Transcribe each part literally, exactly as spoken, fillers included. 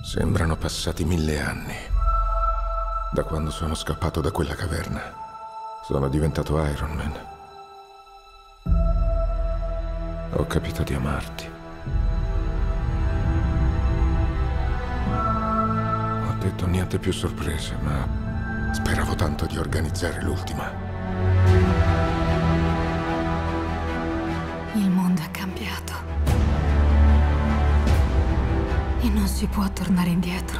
Sembrano passati mille anni. Da quando sono scappato da quella caverna. Sono diventato Iron Man. Ho capito di amarti. Ho detto niente più sorprese, ma speravo tanto di organizzare l'ultima. Il mondo è cambiato. E non si può tornare indietro.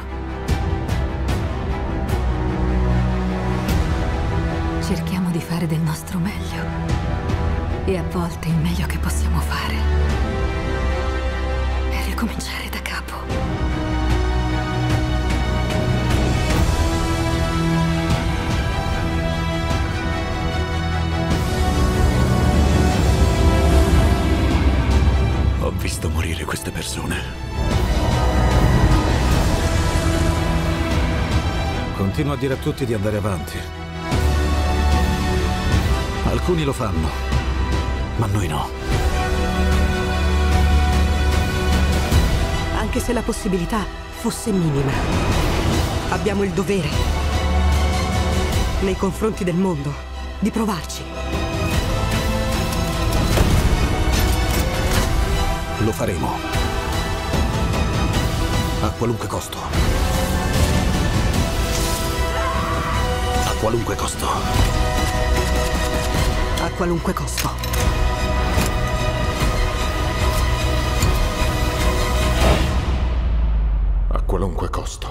Cerchiamo di fare del nostro meglio. E a volte il meglio che possiamo fare è ricominciare da capo. Ho visto morire queste persone. Continuo a dire a tutti di andare avanti. Alcuni lo fanno, ma noi no. Anche se la possibilità fosse minima, abbiamo il dovere, nei confronti del mondo, di provarci. Lo faremo. A qualunque costo. A qualunque costo. A qualunque costo. A qualunque costo.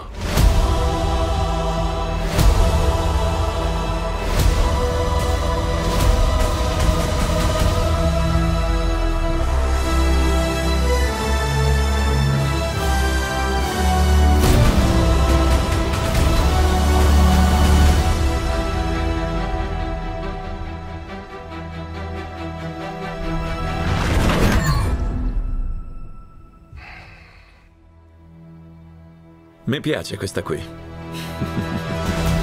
Mi piace questa qui.